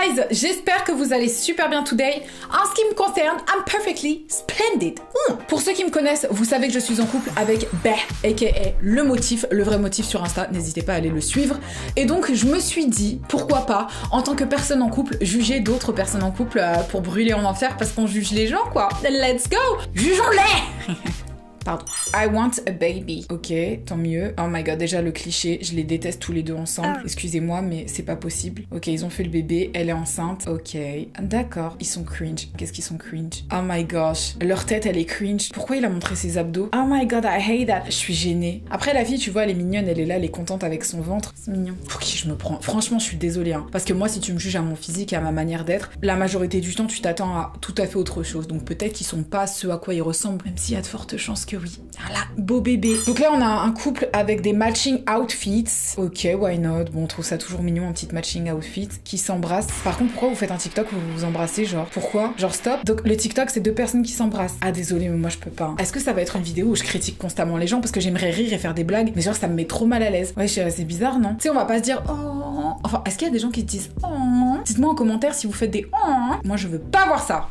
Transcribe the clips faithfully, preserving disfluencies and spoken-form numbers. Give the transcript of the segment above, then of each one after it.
guys, j'espère que vous allez super bien today. En ce qui me concerne, I'm perfectly splendid. Mmh. Pour ceux qui me connaissent, vous savez que je suis en couple avec Beh, aka le motif, le vrai motif sur Insta. N'hésitez pas à aller le suivre. Et donc je me suis dit, pourquoi pas, en tant que personne en couple, juger d'autres personnes en couple euh, pour brûler en enfer parce qu'on juge les gens quoi. Let's go, jugeons-les. Pardon. I want a baby. Ok, tant mieux. Oh my god, déjà le cliché, je les déteste tous les deux ensemble. Excusez-moi, mais c'est pas possible. Ok, ils ont fait le bébé, elle est enceinte. Ok, d'accord. Ils sont cringe. Qu'est-ce qu'ils sont cringe? Oh my gosh. Leur tête, elle est cringe. Pourquoi il a montré ses abdos? Oh my god, I hate that. Je suis gênée. Après, la fille, tu vois, elle est mignonne, elle est là, elle est contente avec son ventre. C'est mignon. Pour qui je me prends? Franchement, je suis désolée. Hein. Parce que moi, si tu me juges à mon physique et à ma manière d'être, la majorité du temps, tu t'attends à tout à fait autre chose. Donc peut-être qu'ils sont pas ce à quoi ils ressemblent, même s'il y a de fortes chances que oui. Voilà, beau bébé. Donc là, on a un couple avec des matching outfits. Ok, why not? Bon, on trouve ça toujours mignon, un petit matching outfit qui s'embrasse. Par contre, pourquoi vous faites un TikTok où vous vous embrassez, genre? Pourquoi? Genre stop. Donc le TikTok, c'est deux personnes qui s'embrassent. Ah, désolé, mais moi, je peux pas. Est-ce que ça va être une vidéo où je critique constamment les gens parce que j'aimerais rire et faire des blagues, mais genre, ça me met trop mal à l'aise. Ouais, c'est bizarre, non? Tu sais, on va pas se dire oh. Enfin, est-ce qu'il y a des gens qui se disent oh? Dites-moi en commentaire si vous faites des oh. Moi, je veux pas voir ça.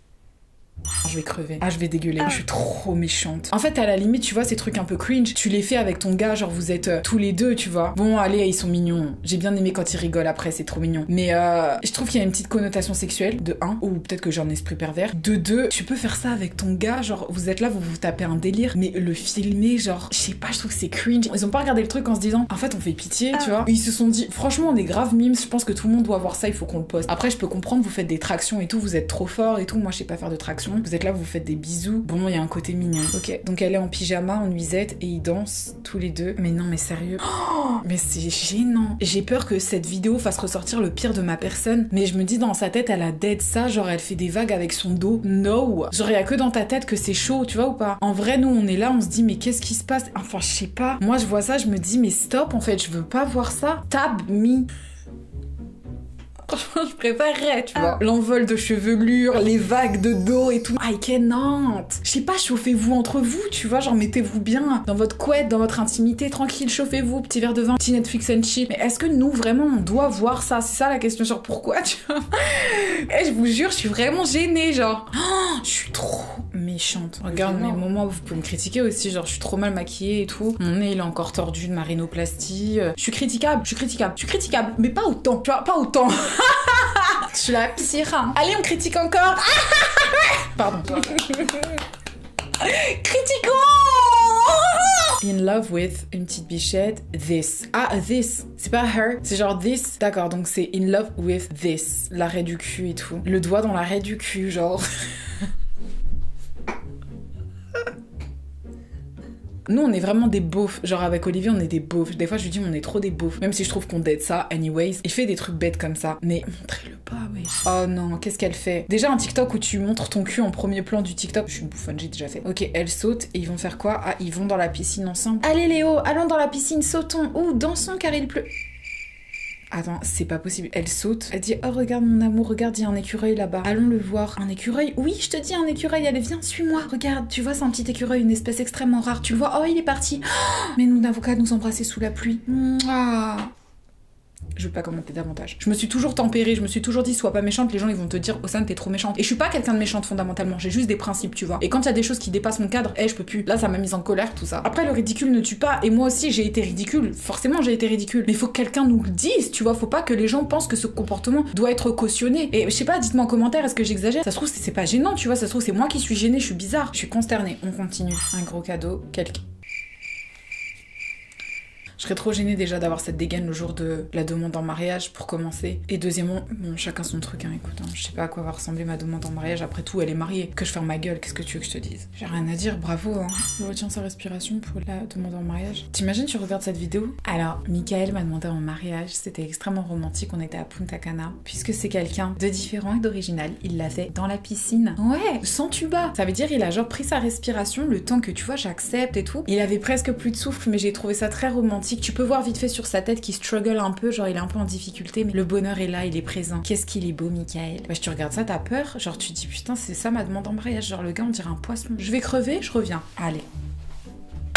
Je vais crever. Ah, je vais dégueuler. Ah. Je suis trop méchante. En fait, à la limite, tu vois, ces trucs un peu cringe, tu les fais avec ton gars, genre vous êtes euh, tous les deux, tu vois. Bon, allez, ils sont mignons. J'ai bien aimé quand ils rigolent après, c'est trop mignon. Mais euh, je trouve qu'il y a une petite connotation sexuelle, de un, ou peut-être que j'ai un esprit pervers. De deux, tu peux faire ça avec ton gars, genre vous êtes là, vous vous tapez un délire, mais le filmer, genre, je sais pas, je trouve que c'est cringe. Ils ont pas regardé le truc en se disant, en fait, on fait pitié, ah. tu vois. Ils se sont dit, franchement, on est grave mimes, je pense que tout le monde doit voir ça, il faut qu'on le poste. Après, je peux comprendre, vous faites des tractions et tout, vous êtes trop fort et tout. Moi, je sais pas faire de traction. Vous êtes là, vous faites des bisous. Bon, il y a un côté mignon. Ok, donc elle est en pyjama, en nuisette, et ils dansent tous les deux. Mais non, mais sérieux. Oh, mais c'est gênant. J'ai peur que cette vidéo fasse ressortir le pire de ma personne. Mais je me dis, dans sa tête, elle a dead ça, genre elle fait des vagues avec son dos. No. Genre, il y a que dans ta tête que c'est chaud, tu vois ou pas? En vrai, nous, on est là, on se dit, mais qu'est-ce qui se passe? Enfin, je sais pas. Moi, je vois ça, je me dis, mais stop, en fait, je veux pas voir ça. Tab me. Franchement, je préférerais, tu vois. L'envol de chevelure, les vagues de dos et tout. I cannot. Je sais pas, chauffez-vous entre vous, tu vois. Genre, mettez-vous bien dans votre couette, dans votre intimité, tranquille, chauffez-vous, petit verre de vin, petit Netflix and chill. Mais est-ce que nous, vraiment, on doit voir ça? C'est ça la question, genre, pourquoi, tu vois? Et je vous jure, je suis vraiment gênée, genre. Oh, je suis trop méchante. Regarde mes moments où vous pouvez me critiquer aussi, genre, je suis trop mal maquillée et tout. Mon nez, il est encore tordu de ma rhinoplastie. Je suis critiquable, je suis critiquable, je suis critiquable. Mais pas autant, tu vois, pas autant. Je suis la pire. Allez, on critique encore. Pardon. Critiquons. In love with une petite bichette. This. Ah, this. C'est pas her. C'est genre this. D'accord, donc c'est in love with this. L'arrêt du cul et tout. Le doigt dans l'arrêt du cul, genre. Nous, on est vraiment des beaufs. Genre, avec Olivier, on est des beaufs. Des fois, je lui dis, on est trop des beaufs. Même si je trouve qu'on date ça, anyways. Il fait des trucs bêtes comme ça. Mais montrez-le pas, oui. Oh non, qu'est-ce qu'elle fait? Déjà, un TikTok où tu montres ton cul en premier plan du TikTok. Je suis une bouffonne, j'ai déjà fait. Ok, elle saute et ils vont faire quoi? Ah, ils vont dans la piscine ensemble. Allez, Léo, allons dans la piscine, sautons. Ou dansons car il pleut. Attends, c'est pas possible. Elle saute. Elle dit, oh regarde mon amour, regarde, il y a un écureuil là-bas. Allons le voir. Un écureuil? Oui, je te dis un écureuil. Allez, viens, suis-moi. Regarde, tu vois, c'est un petit écureuil, une espèce extrêmement rare. Tu le vois? Oh, il est parti. Oh, mais nous n'avons qu'à nous embrasser sous la pluie. Mouah. Je veux pas commenter davantage. Je me suis toujours tempérée, je me suis toujours dit, sois pas méchante, les gens ils vont te dire, Ossane, t'es trop méchante. Et je suis pas quelqu'un de méchante fondamentalement, j'ai juste des principes, tu vois. Et quand il y a des choses qui dépassent mon cadre, eh, je peux plus. Là, ça m'a mise en colère, tout ça. Après, le ridicule ne tue pas, et moi aussi, j'ai été ridicule. Forcément, j'ai été ridicule. Mais faut que quelqu'un nous le dise, tu vois. Faut pas que les gens pensent que ce comportement doit être cautionné. Et je sais pas, dites-moi en commentaire, est-ce que j'exagère? Ça se trouve, c'est pas gênant, tu vois. Ça se trouve, c'est moi qui suis gênée, je suis bizarre. Je suis consternée. On continue. Un gros cadeau, quelqu'un. Je serais trop gênée déjà d'avoir cette dégaine le jour de la demande en mariage pour commencer. Et deuxièmement, bon, chacun son truc, hein, écoute, hein, je sais pas à quoi va ressembler ma demande en mariage. Après tout, elle est mariée. Que je ferme ma gueule, qu'est-ce que tu veux que je te dise? J'ai rien à dire, bravo, hein. Je retiens sa respiration pour la demande en mariage. T'imagines, tu regardes cette vidéo? Alors, Michael m'a demandé en mariage, c'était extrêmement romantique, on était à Punta Cana. Puisque c'est quelqu'un de différent et d'original, il l'a fait dans la piscine. Ouais, sans tuba. Ça veut dire, il a genre pris sa respiration, le temps que tu vois, j'accepte et tout. Il avait presque plus de souffle, mais j'ai trouvé ça très romantique. Tu peux voir vite fait sur sa tête qu'il struggle un peu, genre il est un peu en difficulté, mais le bonheur est là, il est présent. Qu'est-ce qu'il est beau, Michael. Bah, tu regardes ça, t'as peur, genre tu te dis putain, c'est ça ma demande en mariage, genre le gars on dirait un poisson. Je vais crever, je reviens. Allez.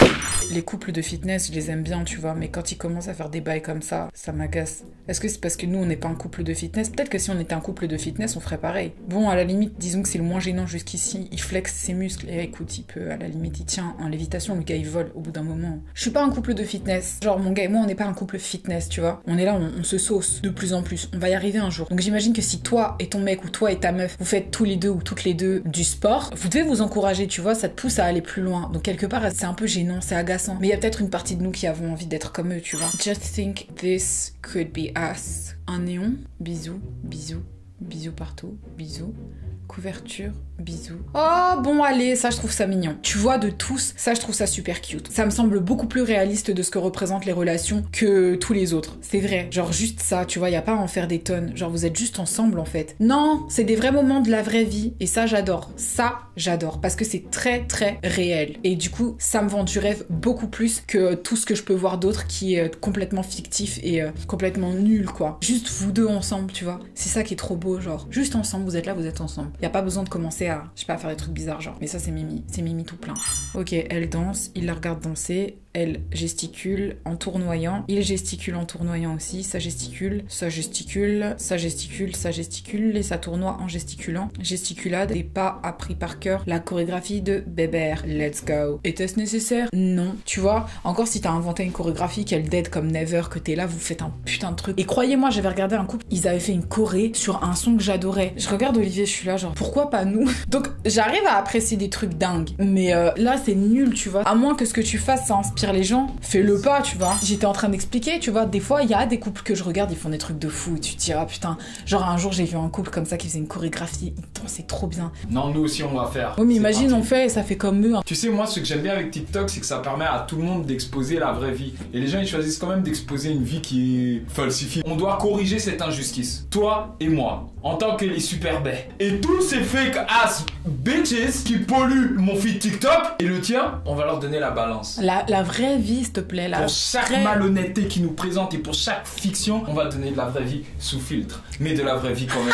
les couples de fitness, je les aime bien, tu vois, mais quand ils commencent à faire des bails comme ça, ça m'agace. Est-ce que c'est parce que nous, on n'est pas un couple de fitness? Peut-être que si on était un couple de fitness, on ferait pareil. Bon, à la limite, disons que c'est le moins gênant jusqu'ici. Il flex ses muscles. Et écoute, il peut, à la limite, il tient en lévitation. Le gars, il vole au bout d'un moment. Je suis pas un couple de fitness. Genre, mon gars et moi, on n'est pas un couple fitness, tu vois. On est là, on, on se sauce de plus en plus. On va y arriver un jour. Donc j'imagine que si toi et ton mec ou toi et ta meuf, vous faites tous les deux ou toutes les deux du sport, vous devez vous encourager, tu vois. Ça te pousse à aller plus loin. Donc quelque part, c'est un peu gênant, c'est agaçant. Mais il y a peut-être une partie de nous qui avons envie d'être comme eux, tu vois. Just think this could be us. Un néon, bisous, bisous, bisous partout, bisous. Couverture, bisous. Oh bon allez, ça je trouve ça mignon. Tu vois, de tous, ça je trouve ça super cute. Ça me semble beaucoup plus réaliste de ce que représentent les relations que tous les autres. C'est vrai, genre juste ça, tu vois, y a pas à en faire des tonnes. Genre vous êtes juste ensemble en fait. Non, c'est des vrais moments de la vraie vie et ça j'adore. Ça j'adore parce que c'est très très réel. Et du coup, ça me vend du rêve beaucoup plus que tout ce que je peux voir d'autre qui est complètement fictif et euh, complètement nul quoi. Juste vous deux ensemble, tu vois. C'est ça qui est trop beau, genre. Juste ensemble, vous êtes là, vous êtes ensemble. Y a pas besoin de commencer à, je sais pas, à faire des trucs bizarres, genre. Mais ça, c'est Mimi. C'est Mimi tout plein. Ok, elle danse, il la regarde danser, elle gesticule en tournoyant, il gesticule en tournoyant aussi, ça gesticule, ça gesticule, ça gesticule, ça gesticule, et ça tournoie en gesticulant. Gesticulade, et pas appris par cœur la chorégraphie de Bébert. Let's go. Était-ce nécessaire? Non. Tu vois, encore si t'as inventé une chorégraphie qu'elle dead comme never, que t'es là, vous faites un putain de truc. Et croyez-moi, j'avais regardé un couple, ils avaient fait une choré sur un son que j'adorais. Je regarde Olivier, je suis là genre, pourquoi pas nous? Donc j'arrive à apprécier des trucs dingues, mais euh, là c'est nul, tu vois. À moins que ce que tu fasses ça inspire les gens, fais-le pas, tu vois. J'étais en train d'expliquer, tu vois, des fois il y a des couples que je regarde, ils font des trucs de fou et tu te dis ah putain, genre un jour j'ai vu un couple comme ça qui faisait une chorégraphie, ils dansaient trop bien. Non, nous aussi on va faire. Oui mais imagine parti. On fait et ça fait comme eux. Hein. Tu sais, moi ce que j'aime bien avec TikTok, c'est que ça permet à tout le monde d'exposer la vraie vie. Et les gens ils choisissent quand même d'exposer une vie qui est falsifiée. On doit corriger cette injustice, toi et moi, en tant que les super baies. Et tous ces fake ass bitches qui polluent mon feed TikTok et le tien, on va leur donner la balance. La, la vraie vie, s'il te plaît. La pour chaque vraie... malhonnêteté qui nous présente et pour chaque fiction, on va donner de la vraie vie sous filtre. Mais de la vraie vie quand même.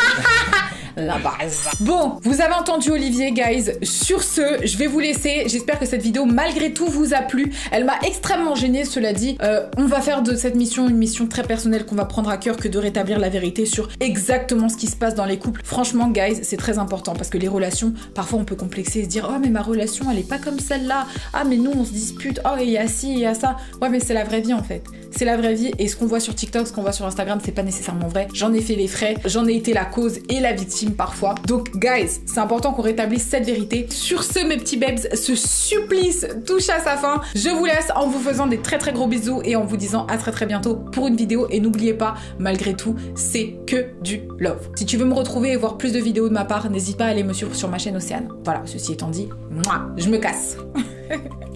La base. Bon, vous avez entendu Olivier, guys. Sur ce, je vais vous laisser. J'espère que cette vidéo, malgré tout, vous a plu. Elle m'a extrêmement gênée, cela dit. Euh, on va faire de cette mission une mission très personnelle qu'on va prendre à cœur que de rétablir la vérité sur exactement ce qui se passe dans les couples. Franchement, guys, c'est très important parce que les relations, parfois on peut complexer et se dire « Oh, mais ma relation, elle est pas comme celle-là. Ah, mais nous, on se dispute. Oh, il y a ci, il y a ça. » Ouais, mais c'est la vraie vie, en fait. C'est la vraie vie. Et ce qu'on voit sur TikTok, ce qu'on voit sur Instagram, c'est pas nécessairement vrai. J'en ai fait les frais. J'en ai été la cause et la victime parfois. Donc, guys, c'est important qu'on rétablisse cette vérité. Sur ce, mes petits babes, ce supplice touche à sa fin. Je vous laisse en vous faisant des très très gros bisous et en vous disant à très très bientôt pour une vidéo. Et n'oubliez pas, malgré tout, c'est que du love. Si tu veux me retrouver et voir plus de vidéos de ma part, n'hésite pas à aller me suivre sur ma chaîne Océane. Voilà, ceci étant dit, moi, je me casse.